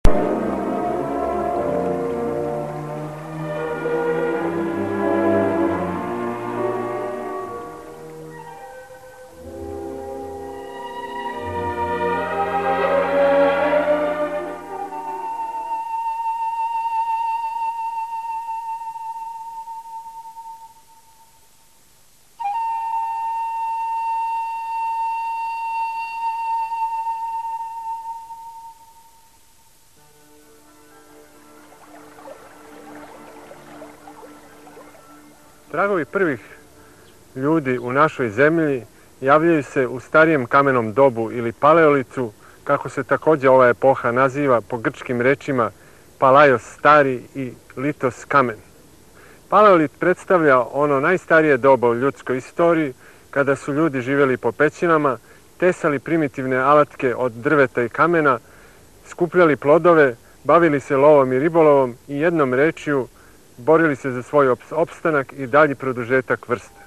Tragovi prvih ljudi u našoj zemlji javljaju se u starijem kamenom dobu ili paleolicu, kako se također ova epoha naziva po grčkim rečima palaios stari i litos kamen. Paleolit predstavlja ono najstarije doba u ljudskoj istoriji, kada su ljudi živjeli po pećinama, tesali primitivne alatke od drveta i kamena, skupljali plodove, bavili se lovom i ribolovom i jednom rečju borili se za svoj opstanak i dalji produžetak vrste.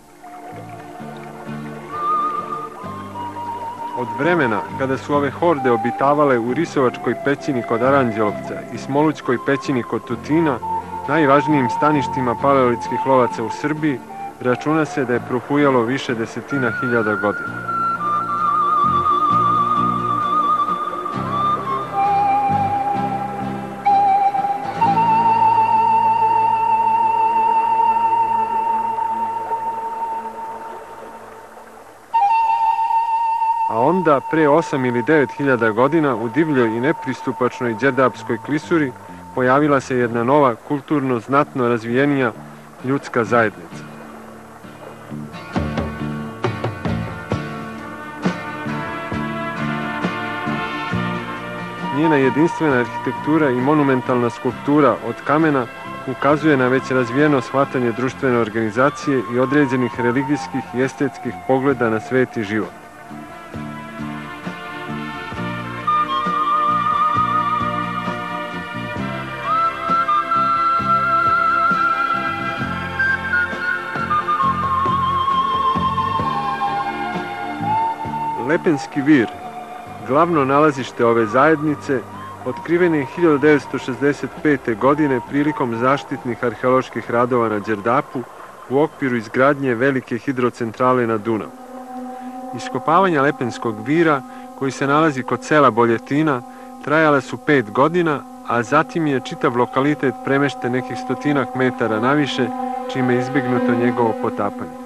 Od vremena kada su ove horde obitavale u Risovačkoj pećini kod Aranđelovca i Smolućkoj pećini kod Tutina, najvažnijim staništima paleolitskih lovaca u Srbiji, računa se da je prohujalo više desetina hiljada godina. A onda, pre 8 ili 9 hiljada godina, u divljoj i nepristupačnoj Đerdapskoj klisuri pojavila se jedna nova, kulturno znatno razvijenija ljudska zajednica. Njena jedinstvena arhitektura i monumentalna skulptura od kamena ukazuje na već razvijeno shvatanje društvene organizacije i određenih religijskih i estetskih pogleda na svet i život. Lepenski vir, glavno nalazište ove zajednice, otkriven je 1965. godine prilikom zaštitnih arheoloških radova na Đerdapu u okviru izgradnje velike hidrocentrale na Dunavu. Iskopavanja Lepenskog vira, koji se nalazi kod sela Boljetina, trajala su 5 godina, a zatim je čitav lokalitet premešten nekih 100 metara naviše, čime je izbjegnuto njegovo potapanje.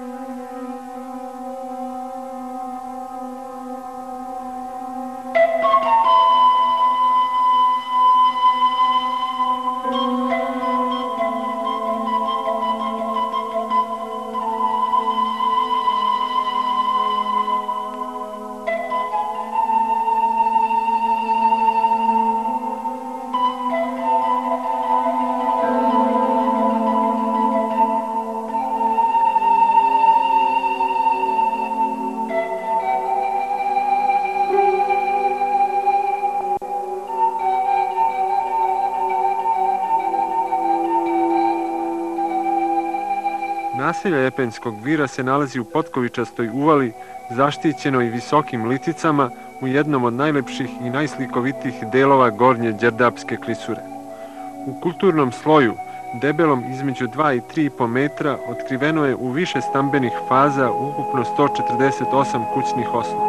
Naselje Lepenskog vira se nalazi u potkovičastoj uvali, zaštićenoj visokim liticama u jednom od najlepših i najslikovitijih delova gornje Đerdapske klisure. U kulturnom sloju, debelom između 2 i 3,5 metra, otkriveno je u više stambenih faza ukupno 148 kućnih osnova.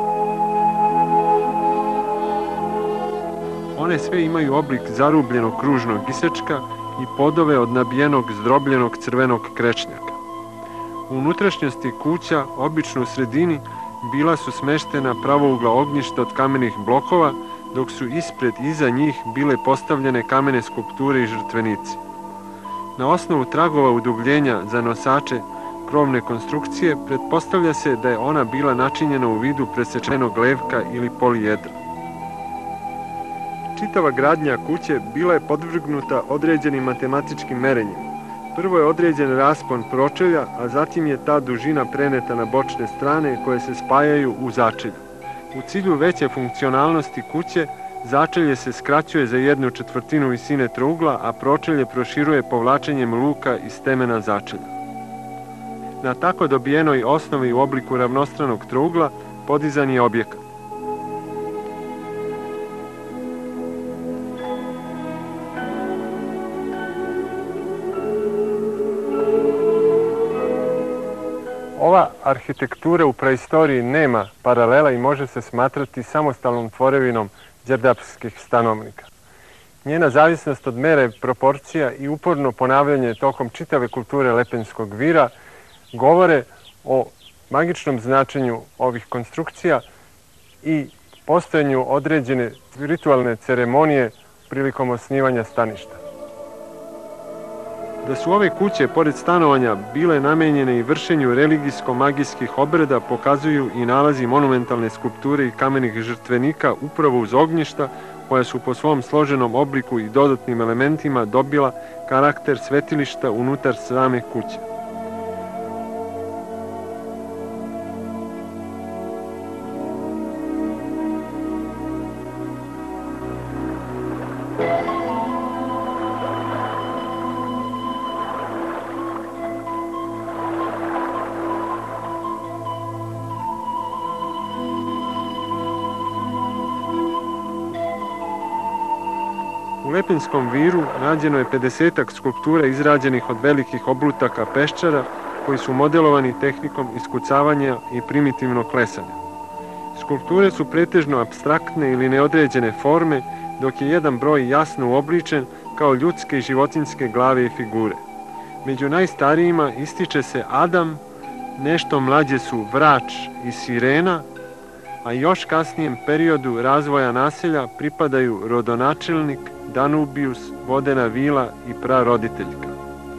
One sve imaju oblik zarubljenog kružnog isečka i podove od nabijenog zdrobljenog crvenog krečnjaka. U unutrašnjosti kuća, obično u sredini, bila su smeštena pravougla ognjišta od kamenih blokova, dok su ispred i iza njih bile postavljene kamene skulpture i žrtvenici. Na osnovu tragova udubljenja za nosače krovne konstrukcije pretpostavlja se da je ona bila načinjena u vidu presečenog levka ili polijedra. Čitava gradnja kuće bila je podvrgnuta određenim matematičkim merenjima. Prvo je određen raspon pročelja, a zatim je ta dužina preneta na bočne strane koje se spajaju u začelju. U cilju veće funkcionalnosti kuće, začelje se skraćuje za 1/4 visine trougla, a pročelje proširuje povlačenjem luka iz temena začelja. Na tako dobijenoj osnovi u obliku ravnostranog trougla podizan je objekat. Ova arhitektura u praistoriji nema paralela i može se smatrati samostalnom tvorevinom đerdapskih stanovnika. Njena zavisnost od mere proporcija i uporno ponavljanje tokom čitave kulture Lepenskog vira govore o magičnom značenju ovih konstrukcija i postojanju određene ritualne ceremonije prilikom osnivanja staništa. Da su ove kuće, pored stanovanja, bile namenjene i vršenju religijsko-magijskih obreda, pokazuju i nalazi monumentalne skulpture i kamenih žrtvenika upravo uz ognjišta, koja su po svom složenom obliku i dodatnim elementima dobila karakter svetilišta unutar same kuće. U Lepenskom viru nađeno je 50-ak skulptura izrađenih od velikih oblutaka peščara koji su modelovani tehnikom iskucavanja i primitivnog klesanja. Skulpture su pretežno apstraktne ili neodređene forme, dok je jedan broj jasno uobličen kao ljudske i životinjske glave i figure. Među najstarijima ističe se Adam, nešto mlađe su Vrač i Sirena, a još kasnijem periodu razvoja naselja pripadaju rodonačelnik, Danubius, Vodena vila i praroditeljka.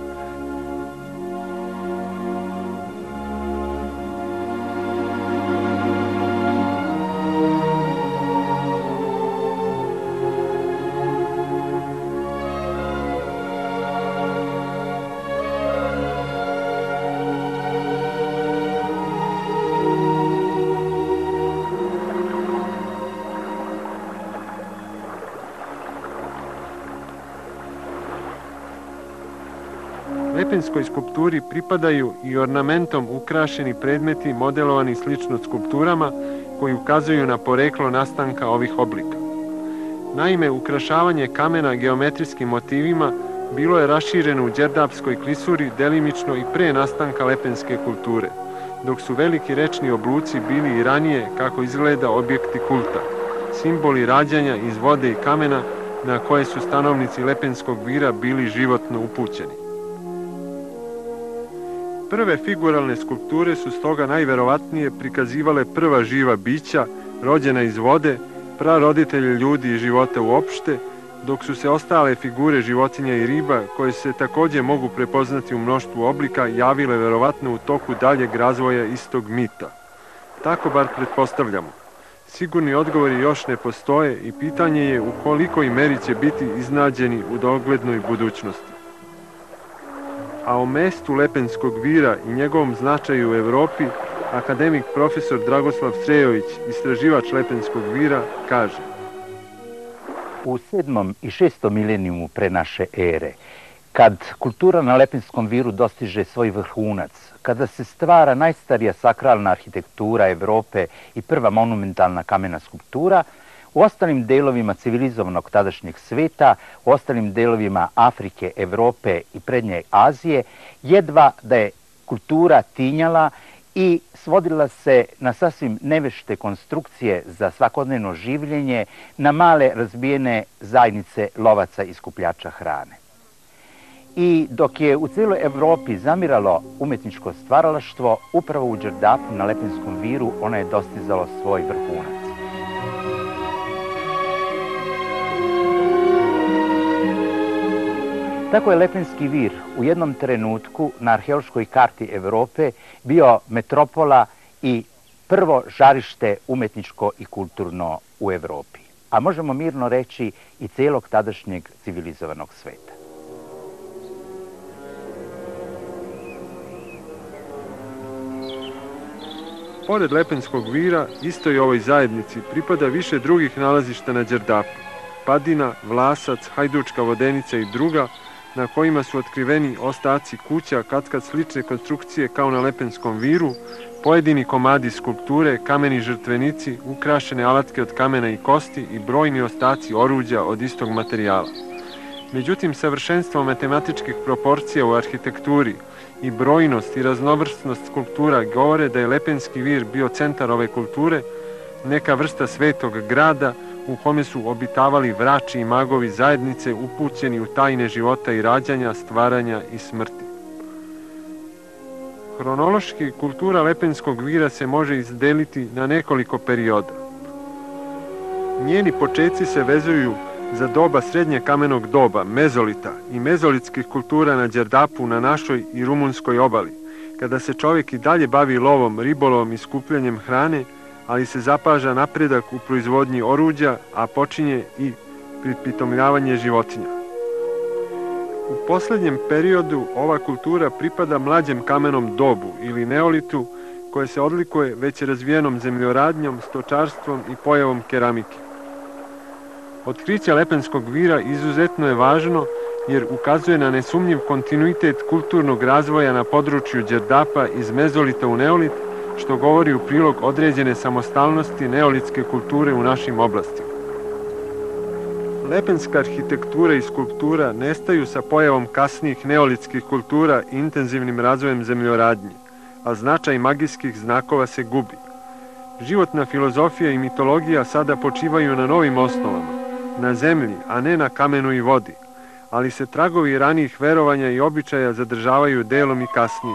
Lepenskoj skulpturi pripadaju i ornamentom ukrašeni predmeti modelovani slično skulpturama koji ukazuju na poreklo nastanka ovih oblika. Naime, ukrašavanje kamena geometrijskim motivima bilo je rašireno u đerdapskoj klisuri delimično i pre nastanka lepenske kulture, dok su veliki rečni obluci bili i ranije, kako izgleda, objekti kulta, simboli rađanja iz vode i kamena na koje su stanovnici Lepenskog vira bili životno upućeni. Prve figuralne skulpture su stoga najverovatnije prikazivale prva živa bića, rođena iz vode, praroditelje ljudi i života uopšte, dok su se ostale figure životinja i riba, koje se takođe mogu prepoznati u mnoštvu oblika, javile verovatno u toku daljeg razvoja istog mita. Tako bar pretpostavljamo. Sigurni odgovori još ne postoje i pitanje je u kolikoj meri će biti iznađeni u doglednoj budućnosti. A o mestu Lepenskog vira i njegovom značaju u Evropi, akademik profesor Dragoslav Srejović, istraživač Lepenskog vira, kaže: U 7. i 6. milenijumu pre naše ere, kad kultura na Lepenskom viru dostiže svoj vrhunac, kada se stvara najstarija sakralna arhitektura Evrope i prva monumentalna kamena skulptura, u ostalim delovima civilizovanog tadašnjeg sveta, u ostalim delovima Afrike, Evrope i prednje Azije, jedva da je kultura tinjala i svodila se na sasvim nevešte konstrukcije za svakodnevno življenje, na male razbijene zajednice lovaca i skupljača hrane. I dok je u cijeloj Evropi zamiralo umetničko stvaralaštvo, upravo u Đerdapu na Lepenskom viru ona je dostizalo svoj vrhunac. Tako je Lepenski vir u jednom trenutku na arheološkoj karti Evrope bio metropola i prvo žarište umetničko i kulturno u Evropi, a možemo mirno reći i cijelog tadašnjeg civilizovanog sveta. Pored Lepenskog vira, istoj ovoj zajednici pripada više drugih nalazišta na Đerdapu: Padina, Vlasac, Hajdučka vodenica i druga, na kojima su otkriveni ostaci kuća, katkad slične konstrukcije kao na Lepenskom viru, pojedini komadi skulpture, kameni žrtvenici, ukrašene alatke od kamena i kosti i brojni ostaci oruđa od istog materijala. Međutim, savršenstvo matematičkih proporcija u arhitekturi i brojnost i raznovrsnost skulptura govore da je Lepenski vir bio centar ove kulture, neka vrsta svetog grada u kome su obitavali vrači i magovi zajednice upućeni u tajne života i rađanja, stvaranja i smrti. Hronološki, kultura Lepenskog vira se može izdeliti na nekoliko perioda. Njeni počeci se vezuju za doba srednje kamenog doba, mezolita i mezolitskih kultura na Đerdapu na našoj i rumunskoj obali, kada se čovjek i dalje bavi lovom, ribolovom i skupljanjem hrane, ali se zapaža napredak u proizvodnji oruđa, a počinje i pripitomljavanje životinja. U posljednjem periodu ova kultura pripada mlađem kamenom dobu ili neolitu, koje se odlikuje već razvijenom zemljoradnjom, stočarstvom i pojavom keramike. Otkriće Lepenskog vira izuzetno je važno jer ukazuje na nesumnjiv kontinuitet kulturnog razvoja na području Đerdapa iz mezolita u neolit, što govori u prilog određene samostalnosti neolitske kulture u našim oblastima. Lepenska arhitektura i skulptura nestaju sa pojavom kasnijih neolitskih kultura i intenzivnim razvojem zemljoradnje, a značaj magijskih znakova se gubi. Životna filozofija i mitologija sada počivaju na novim osnovama, na zemlji, a ne na kamenu i vodi, ali se tragovi ranijih verovanja i običaja zadržavaju delom i kasnije.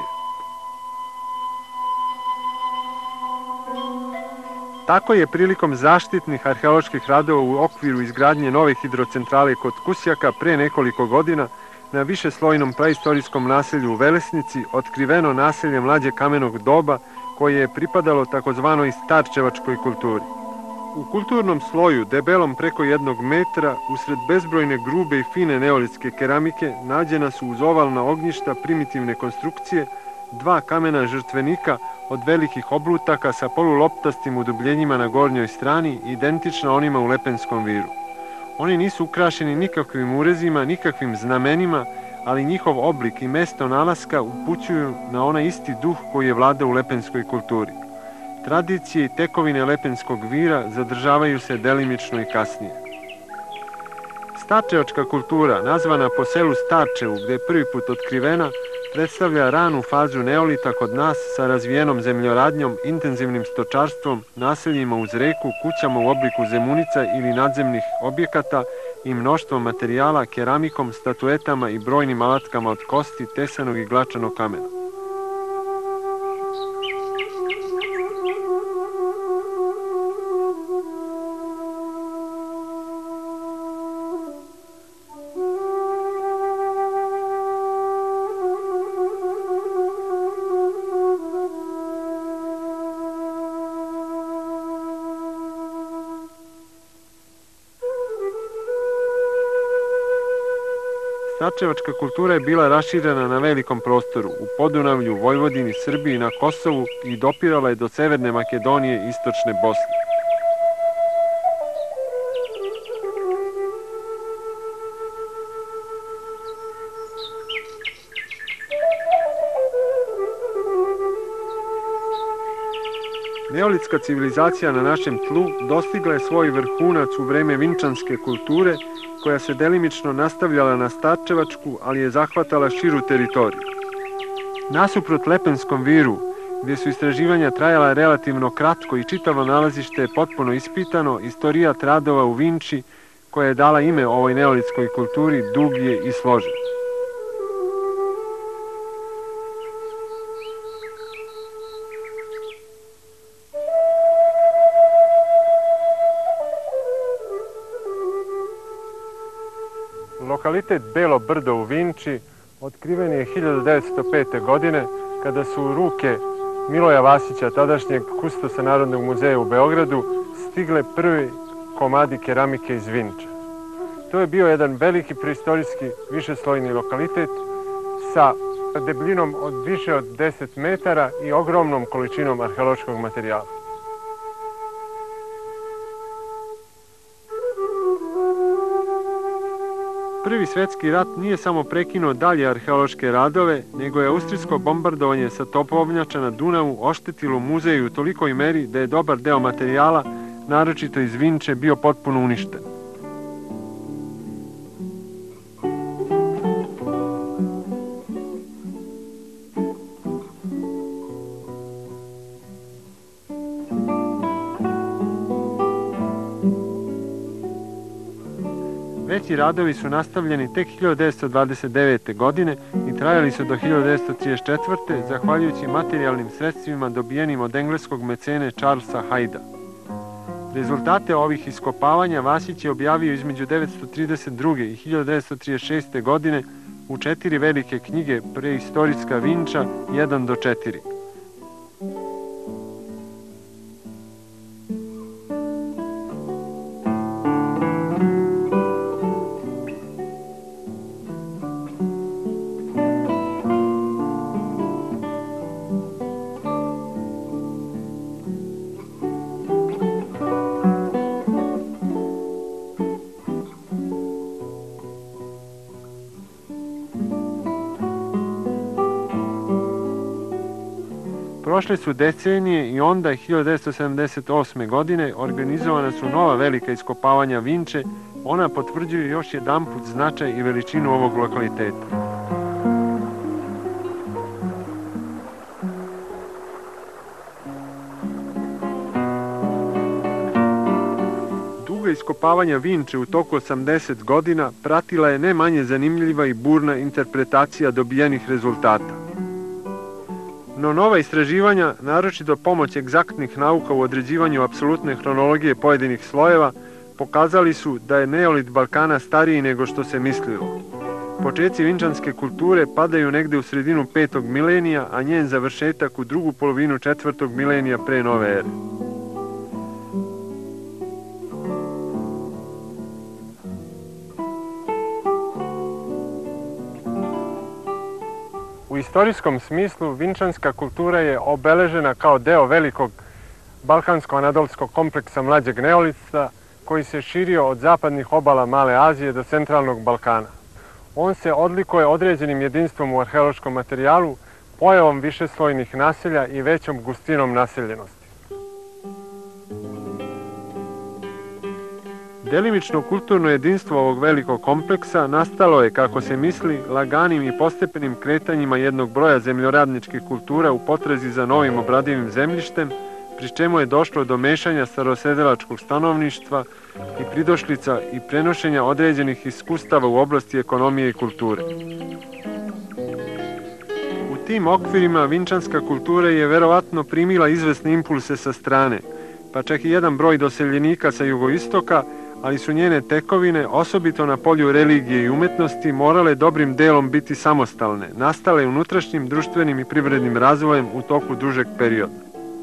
Tako je prilikom zaštitnih arheoloških radova u okviru izgradnje nove hidrocentrale kod Kusjaka pre nekoliko godina na višeslojnom praistorijskom naselju u Velesnici otkriveno naselje mlađe kamenog doba koje je pripadalo takozvanoj starčevačkoj kulturi. U kulturnom sloju, debelom preko 1 metra, usred bezbrojne grube i fine neolitske keramike, nađena su uz ovalna ognjišta primitivne konstrukcije, 2 kamena žrtvenika od velikih oblutaka sa poluloptastim udubljenjima na gornjoj strani, identična onima u Lepenskom viru. Oni nisu ukrašeni nikakvim urezima, nikakvim znamenima, ali njihov oblik i mesto nalaska upućuju na onaj isti duh koji je vladao u lepenskoj kulturi. Tradicije i tekovine Lepenskog vira zadržavaju se delimično i kasnije. Starčevačka kultura, nazvana po selu Starčevu, gde je prvi put otkrivena, predstavlja ranu fazu neolita kod nas sa razvijenom zemljoradnjom, intenzivnim stočarstvom, naseljima uz reku, kućama u obliku zemunica ili nadzemnih objekata i mnoštvom materijala, keramikom, statuetama i brojnim alatkama od kosti, tesanog i glačanog kamena. Starčevačka kultura je bila raširena na velikom prostoru, u Podunavlju, Vojvodini, Srbiji, na Kosovu i dopirala je do Severne Makedonije i Istočne Bosne. Neolitska civilizacija na našem tlu dostigla je svoj vrhunac u vreme vinčanske kulture, koja se delimično nastavljala na Starčevačku, ali je zahvatala širu teritoriju. Nasuprot Lepenskom viru, gdje su istraživanja trajala relativno kratko i čitavo nalazište je potpuno ispitano, istorijat radova u Vinči, koja je dala ime ovoj neolitskoj kulturi, dug je i složen. Lokalitet Belo brdo u Vinči otkriven je 1905. godine kada su u ruke Miloja Vasića, tadašnjeg kustosa Narodnog muzeja u Beogradu, stigle prvi komadi keramike iz Vinče. To je bio jedan veliki preistorijski višeslojni lokalitet sa debljinom od više od 10 metara i ogromnom količinom arheološkog materijala. Prvi svjetski rat nije samo prekinuo dalje arheološke radove, nego je austrijsko bombardovanje sa topovnjača na Dunavu oštetilo muzej u tolikoj meri da je dobar deo materijala, naročito iz Vinče, bio potpuno uništen. Veći radovi su nastavljeni tek 1929. godine i trajali su do 1934. zahvaljujući materijalnim sredstvima dobijenim od engleskog mecene Charlesa Hyda. Rezultate ovih iskopavanja Vasić je objavio između 1932. i 1936. godine u 4 velike knjige Preistorijska Vinča 1 do 4. Prošle su decenije i onda 1978. godine organizovana su nova velika iskopavanja Vinče. Ona potvrđuju još jedanput značaj i veličinu ovog lokaliteta. Duga iskopavanja Vinče u toku 80 godina pratila je ne manje zanimljiva i burna interpretacija dobijenih rezultata. No nova istraživanja, naročito pomoć egzaktnih nauka u određivanju apsolutne hronologije pojedinih slojeva, pokazali su da je neolit Balkana stariji nego što se mislilo. Počeci vinčanske kulture padaju negde u sredinu 5. milenija, a njen završetak u drugu polovinu 4. milenija pre nove ere. U istorijskom smislu vinčanska kultura je obeležena kao deo velikog balkansko-anadolskog kompleksa mlađeg neolitstva koji se širio od zapadnih obala Male Azije do centralnog Balkana. On se odlikuje određenim jedinstvom u arheološkom materijalu, pojavom višeslojnih naselja i većom gustinom naseljenosti. Delimično kulturno jedinstvo ovog velikog kompleksa nastalo je, kako se misli, laganim i postepenim kretanjima jednog broja zemljoradničkih kultura u potrazi za novim obradivim zemljištem, pri čemu je došlo do mešanja starosedelačkog stanovništva i pridošlica i prenošenja određenih iskustava u oblasti ekonomije i kulture. U tim okvirima vinčanska kultura je verovatno primila izvesne impulse sa strane, pa čak i jedan broj doseljenika sa jugoistoka, ali su njene tekovine, osobito na polju religije i umetnosti, morale dobrim delom biti samostalne, nastale unutrašnjim društvenim i privrednim razvojem u toku dužeg perioda.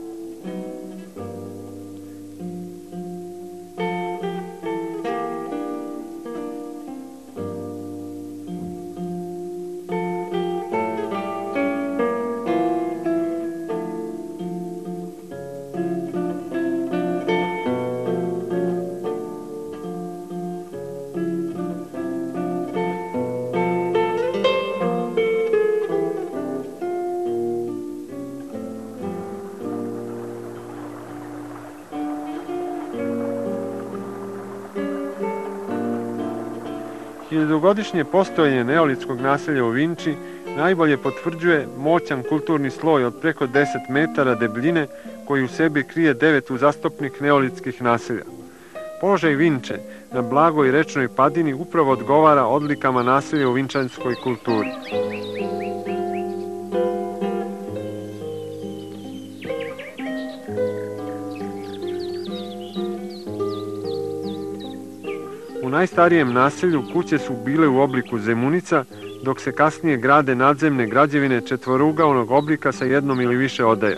Hiljadugodišnje postojanje neolitskog naselja u Vinči najbolje potvrđuje moćan kulturni sloj od preko 10 metara debljine koji u sebi krije 9 uzastopnih neolitskih naselja. Položaj Vinče na blagoj rečnoj padini upravo odgovara odlikama naselja u vinčanskoj kulturi. U najstarijem naselju kuće su bile u obliku zemunica, dok se kasnije grade nadzemne građevine četvorougaonog oblika sa jednom ili više odaja.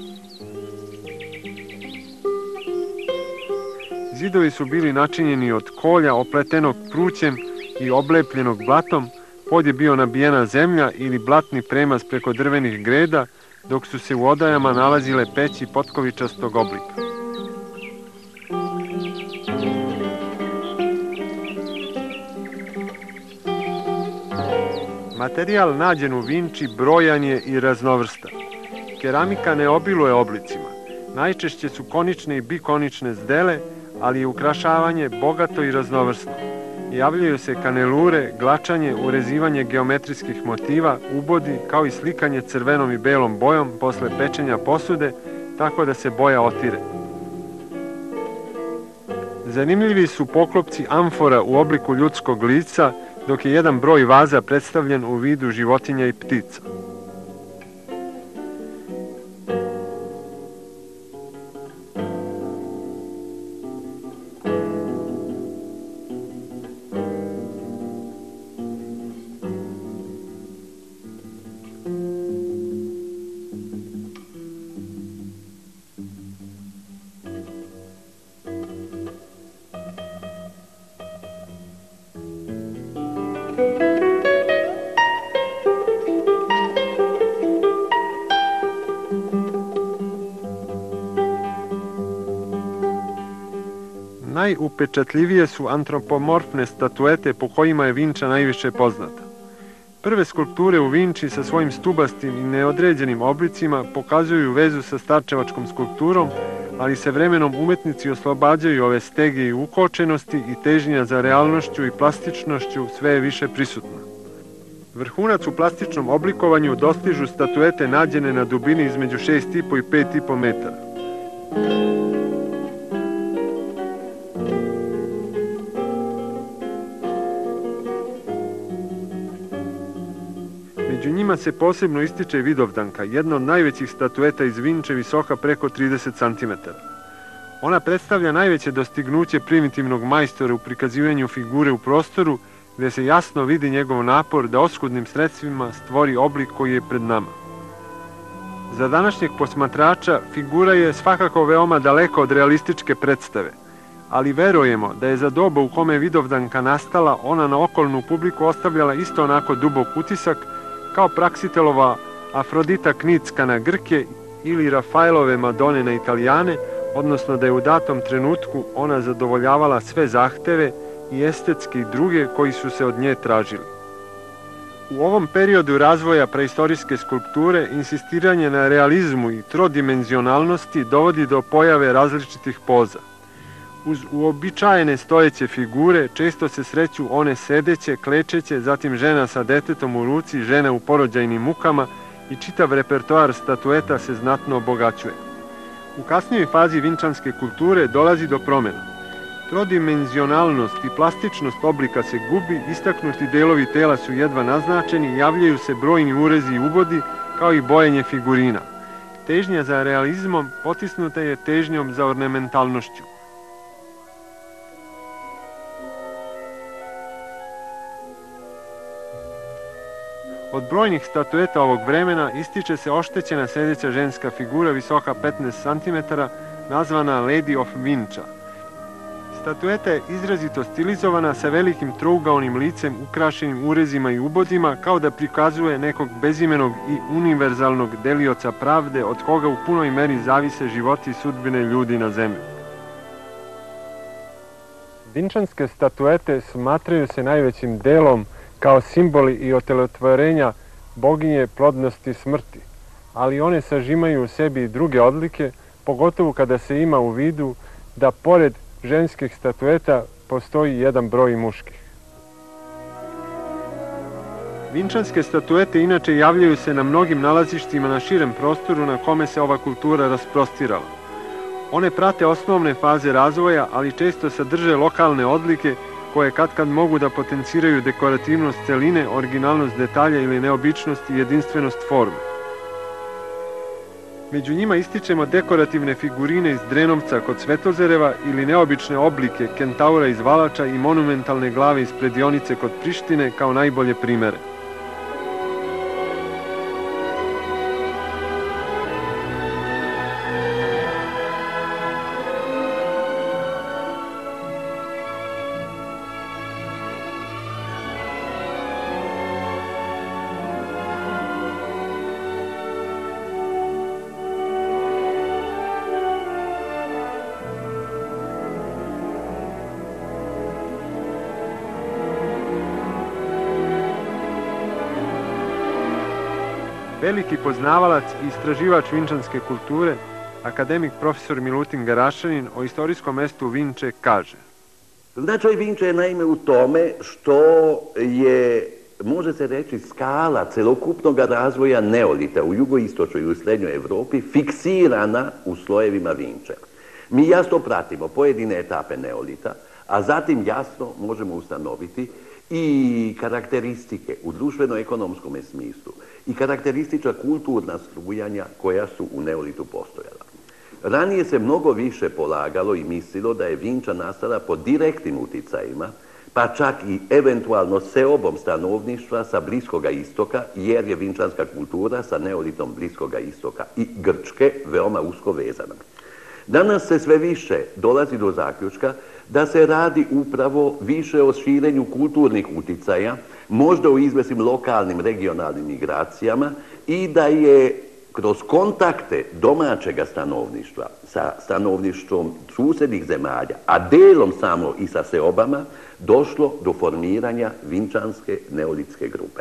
Zidovi su bili načinjeni od kolja opletenog prućem i oblepljenog blatom, pod je bio nabijena zemlja ili blatni premaz preko drvenih greda, dok su se u odajama nalazile peći potkovičastog oblika. Materijal nađen u Vinči brojan je i raznovrstan. Keramika ne obiluje oblicima. Najčešće su konične i bikonične zdele, ali je ukrašavanje bogato i raznovrsno. Javljaju se kanelure, glačanje, urezivanje geometrijskih motiva, ubodi, kao i slikanje crvenom i belom bojom posle pečenja posude, tako da se boja otire. Zanimljivi su poklopci amfora u obliku ljudskog lica, dok je jedan broj vaza predstavljen u vidu životinja i ptica. Najupečatljivije su antropomorfne statuete po kojima je Vinča najviše poznata. Prve skulpture u Vinči sa svojim stubastim i neodređenim oblicima pokazuju vezu sa starčevačkom skulpturom, ali se vremenom umetnici oslobađaju ove stege i ukočenosti i težnja za realnošću i plastičnošću sve je više prisutna. Vrhunac u plastičnom oblikovanju dostižu statuete nađene na dubini između 6,5 i 5,5 metara. Među njima se posebno ističe Vidovdanka, jedna od najvećih statueta iz Vinče, visoka preko 30 cm. Ona predstavlja najveće dostignuće primitivnog majstora u prikazivanju figure u prostoru, gde se jasno vidi njegov napor da oskudnim sredstvima stvori oblik koji je pred nama. Za današnjeg posmatrača figura je svakako veoma daleko od realističke predstave, ali verujemo da je za doba u kome je Vidovdanka nastala ona na okolnu publiku ostavljala isto onako dubok utisak kao Praksitelova Afrodita Knicka na Grke ili Rafaelove Madone na Italijane, odnosno da je u datom trenutku ona zadovoljavala sve zahteve i estetske i druge koji su se od nje tražili. U ovom periodu razvoja preistorijske skulpture insistiranje na realizmu i trodimenzionalnosti dovodi do pojave različitih poza. Uz uobičajene stojeće figure često se sreću one sedeće, klečeće, zatim žena sa detetom u ruci, žena u porođajnim mukama i čitav repertoar statueta se znatno obogaćuje. U kasnijoj fazi vinčanske kulture dolazi do promjena. Trodimenzionalnost i plastičnost oblika se gubi, istaknuti delovi tela su jedva naznačeni, javljaju se brojni urezi i ubodi, kao i bojenje figurina. Težnja za realizmom potisnuta je težnjom za ornamentalnošću. Od brojnih statueta ovog vremena ističe se oštećena sedeća ženska figura visoka 15 cm, nazvana Lady of Vinča. Statueta je izrazito stilizovana sa velikim trougaonim licem ukrašenim urezima i ubodima, kao da prikazuje nekog bezimenog i univerzalnog delioca pravde od koga u punoj meri zavise životi i sudbine ljudi na zemlji. Vinčanske statuete smatraju se najvećim delom kao simboli i otelotvorenja boginje plodnosti smrti, ali one sažimaju u sebi i druge odlike, pogotovo kada se ima u vidu da pored ženskih statueta postoji jedan broj muških. Vinčanske statuete inače javljaju se na mnogim nalazištima na širem prostoru na kome se ova kultura rasprostirala. One prate osnovne faze razvoja, ali često sadrže lokalne odlike koje katkad mogu da potenciraju dekorativnost celine, originalnost detalja ili neobičnost i jedinstvenost forme. Među njima ističemo dekorativne figurine iz Drenovca kod Svetozereva ili neobične oblike kentaura iz Valača i monumentalne glave iz Predionice kod Prištine kao najbolje primere. Veliki poznavalac i istraživač vinčanske kulture, akademik profesor Milutin Garašanin o istorijskom mestu Vinče kaže: Značaj Vinče je naime u tome što je, može se reći, skala celokupnog razvoja neolita u jugoistočnoj i u srednjoj Evropi fiksirana u slojevima Vinče. Mi jasno pratimo pojedine etape neolita, a zatim jasno možemo ustanoviti i karakteristike u društveno-ekonomskom smislu i karakteristična kulturna strujanja koja su u neolitu postojala. Ranije se mnogo više polagalo i mislilo da je Vinča nastala pod direktnim uticajima, pa čak i eventualno seobom stanovništva sa Bliskoga istoka, jer je vinčanska kultura sa neolitom Bliskoga istoka i Grčke veoma usko vezana. Danas se sve više dolazi do zaključka da se radi upravo više o širenju kulturnih uticaja, možda o izvesnim lokalnim, regionalnim migracijama i da je kroz kontakte domaćega stanovništva sa stanovništvom susjednih zemalja, a delom samo i sa seobama, došlo do formiranja vinčanske neolitske grupe.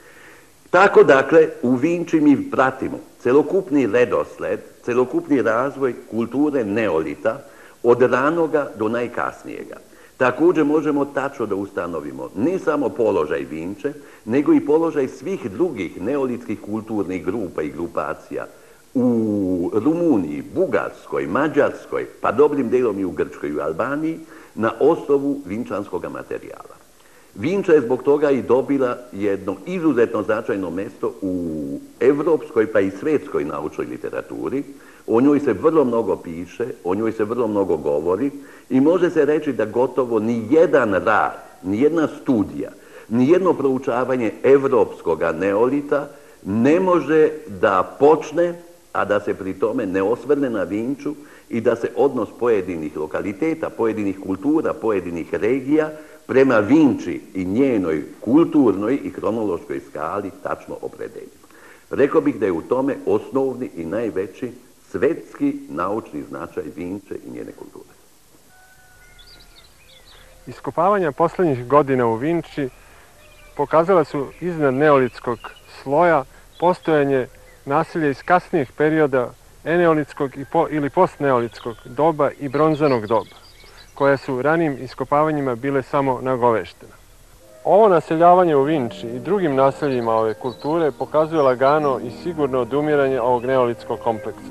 Tako dakle, u Vinči mi pratimo celokupni redosled, celokupni razvoj kulture neolita od ranoga do najkasnijega. Također možemo tačno da ustanovimo ne samo položaj Vinče, nego i položaj svih drugih neolitskih kulturnih grupa i grupacija u Rumuniji, Bugarskoj, Mađarskoj, pa dobrim delom i u Grčkoj i u Albaniji, na osnovu vinčanskog materijala. Vinča je zbog toga i dobila jedno izuzetno značajno mesto u evropskoj pa i svetskoj naučnoj literaturi. O njoj se vrlo mnogo piše, o njoj se vrlo mnogo govori i može se reći da gotovo ni jedan rad, ni jedna studija, ni jedno proučavanje evropskog neolita ne može da počne, a da se pri tome ne osvrne na Vinču i da se odnos pojedinih lokaliteta, pojedinih kultura, pojedinih regija prema Vinči i njenoj kulturnoj i hronološkoj skali tačno opredeli. Rekao bih da je u tome osnovni i najveći svetski naučni značaj Vinče i njene kulture. Iskopavanja poslednjih godina u Vinči pokazala su iznad neolitskog sloja postojanje naselja iz kasnijih perioda eneolitskog ili postneolitskog doba i bronzanog doba, koja su ranijim iskopavanjima bile samo nagoveštena. Ovo naseljavanje u Vinči i drugim naseljima ove kulture pokazuje lagano i sigurno odumiranje ovog neolitskog kompleksa.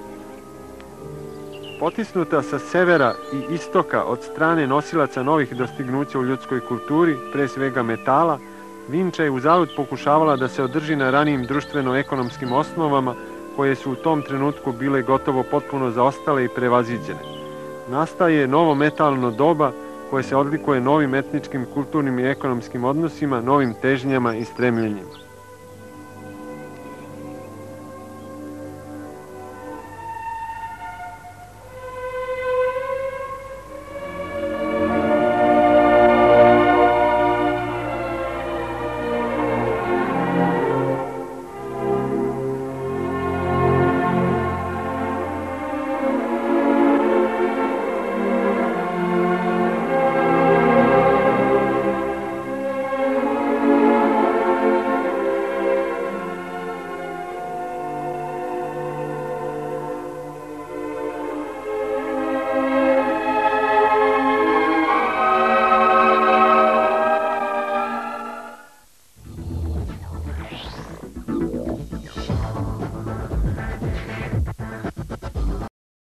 Potisnuta sa severa i istoka od strane nosilaca novih dostignuća u ljudskoj kulturi, pre svega metala, Vinča je uzalud pokušavala da se održi na ranijim društveno-ekonomskim osnovama koje su u tom trenutku bile gotovo potpuno zaostale i prevaziđene. Nastaje novo metalno doba koje se odlikuje novim etničkim, kulturnim i ekonomskim odnosima, novim težnjama i stremljenjima.